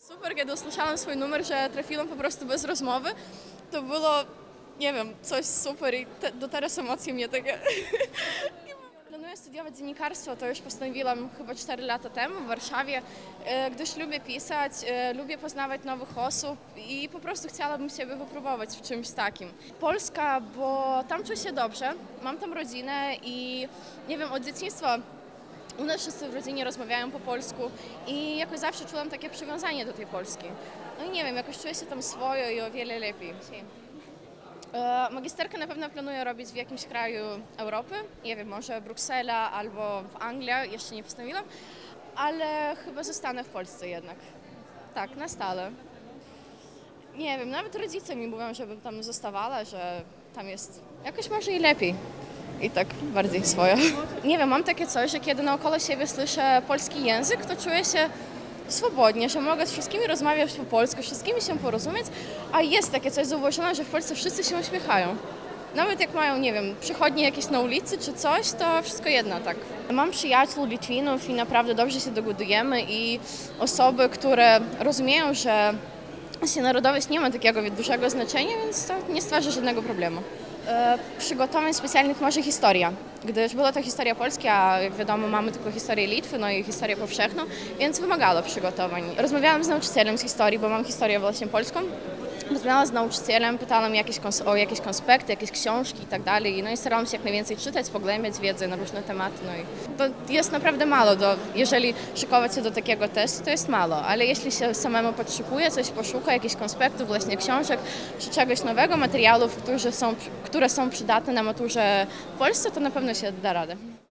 Super, kiedy usłyszałam swój numer, że trafiłam po prostu bez rozmowy, to było, nie wiem, coś super i do teraz emocje mnie takie... Planuję studiować dziennikarstwo, to już postanowiłam chyba 4 lata temu w Warszawie, gdyż lubię pisać, lubię poznawać nowych osób i po prostu chciałabym siebie wypróbować w czymś takim. Polska, bo tam czuję się dobrze, mam tam rodzinę i nie wiem, od dzieciństwa u nas wszyscy w rodzinie rozmawiają po polsku i jakoś zawsze czułam takie przywiązanie do tej Polski. No i nie wiem, jakoś czuję się tam swojo i o wiele lepiej. Magisterkę na pewno planuję robić w jakimś kraju Europy, nie wiem, może Bruksela albo w Anglii, jeszcze nie postanowiłam, ale chyba zostanę w Polsce jednak. Tak, na stale. Nie wiem, nawet rodzice mi mówią, żebym tam zostawała, że tam jest jakoś może i lepiej. I tak bardziej swoje. Nie wiem, mam takie coś, że kiedy naokoło siebie słyszę polski język, to czuję się swobodnie, że mogę z wszystkimi rozmawiać po polsku, z wszystkimi się porozumieć, a jest takie coś, zauważyłam, że w Polsce wszyscy się uśmiechają. Nawet jak mają, nie wiem, przychodnie jakieś na ulicy czy coś, to wszystko jedno, tak. Mam przyjaciół Litwinów i naprawdę dobrze się dogadujemy i osoby, które rozumieją, że narodowość nie ma takiego dużego znaczenia, więc to nie stwarza żadnego problemu. Przygotowań specjalnych może historia, gdyż była to historia polska, a jak wiadomo mamy tylko historię Litwy, no i historię powszechną, więc wymagało przygotowań. Rozmawiałam z nauczycielem z historii, bo mam historię właśnie polską. Rozmawiałam z nauczycielem, pytałam o jakieś konspekty, jakieś książki i tak dalej. No i starałam się jak najwięcej czytać, pogłębiać wiedzę na różne tematy. No i to jest naprawdę mało, jeżeli szykować się do takiego testu, to jest mało, ale jeśli się samemu podszykuje, coś poszuka, jakichś konspektów, właśnie książek, czy czegoś nowego, materiałów, które są przydatne na maturze w Polsce, to na pewno się da radę.